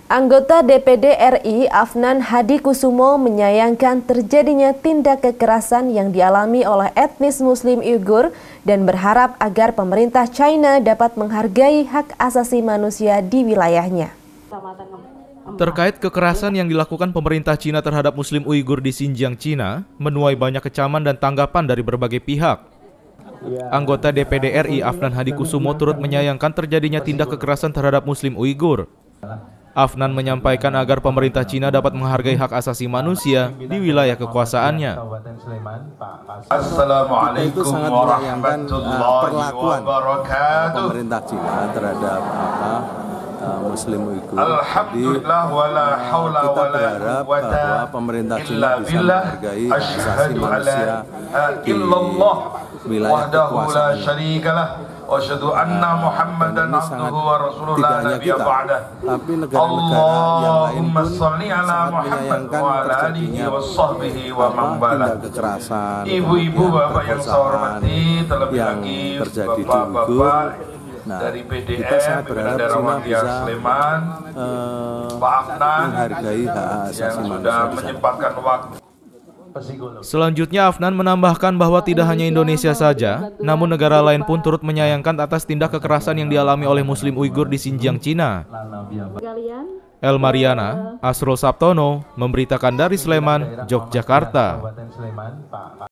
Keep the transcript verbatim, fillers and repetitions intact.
Anggota D P D R I Afnan Hadikusumo menyayangkan terjadinya tindak kekerasan yang dialami oleh etnis Muslim Uighur dan berharap agar pemerintah China dapat menghargai hak asasi manusia di wilayahnya. Terkait kekerasan yang dilakukan pemerintah Cina terhadap Muslim Uighur di Xinjiang, Cina, menuai banyak kecaman dan tanggapan dari berbagai pihak. Anggota D P D R I Afnan Hadikusumo turut menyayangkan terjadinya tindak kekerasan terhadap Muslim Uighur. Afnan menyampaikan agar pemerintah Cina dapat menghargai hak asasi manusia di wilayah kekuasaannya. Assalamualaikum warahmatullahi wabarakatuh. Pemerintah Cina terhadap apa, uh, Muslim Uighur. Alhamdulillah wala haula wala quwwata bahwa pemerintah Cina bisa menghargai hak asasi manusia di wilayah kekuasaannya. Wasyhadu anna Muhammadan abduhu wa rasuluhu la nabiyya ba'dah. Tapi negara-negara yang lain pun sangat menyayangkan terjadinya wasahbihi wa man bala kekerasan, ibu-ibu, bapak yang saya hormati, terlebih lagi terjadi di Uighur. Nah, dari P D M, kita sangat berharap Cina bisa uh, menghargai hak asasi manusia menyempatkan waktu. Selanjutnya Afnan menambahkan bahwa tidak hanya Indonesia saja, namun negara lain pun turut menyayangkan atas tindak kekerasan yang dialami oleh Muslim Uighur di Xinjiang, Cina. El Mariana, Asrul Sabtono, memberitakan dari Sleman, Yogyakarta.